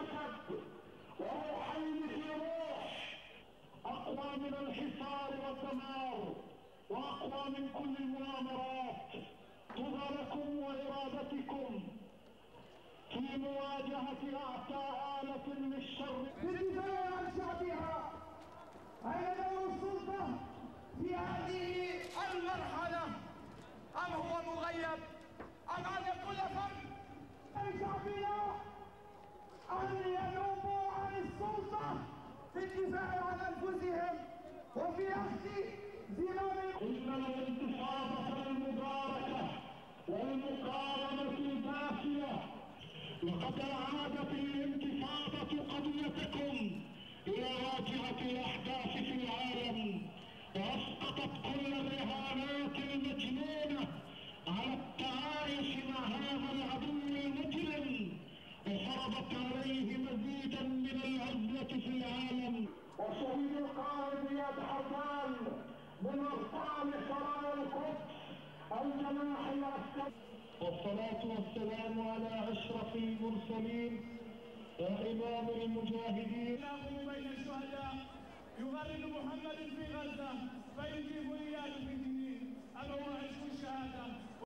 جسد وروحين في روح، أقوى من الحصار والدمار وأقوى من كل المؤامرات. طوبى لكم وإرادتكم في مواجهة أعتى آلة للشر بالدفاع عن شعبها. أين دور السلطة في هذه المرحلة؟ أم هو مغيب؟ أم أن كل فرد من شعبنا أن ينوبوا عن السلطة في الدفاع عن أنفسهم وفي أخذ زمام؟ إن الانتفاضة المباركة والمقاومة الباقية، لقد أعادت الانتفاضة قضيتكم إلى واجهة الأحداث في العالم، وأسقطت كل الرهانات المجنونة على التعايش مع هذا العدو المجرم، وفرضت عليه مزيدا من العزلة في العالم. وشهد القائد اياد حسان من ابطال سرايا القدس الجناح العسكري، والصلاة والسلام على أشرف المرسلين وإمام المجاهدين. بين الشهداء يغرد محمد في غزة فيجيب إياه في الدين. أما هو عشق الشهادة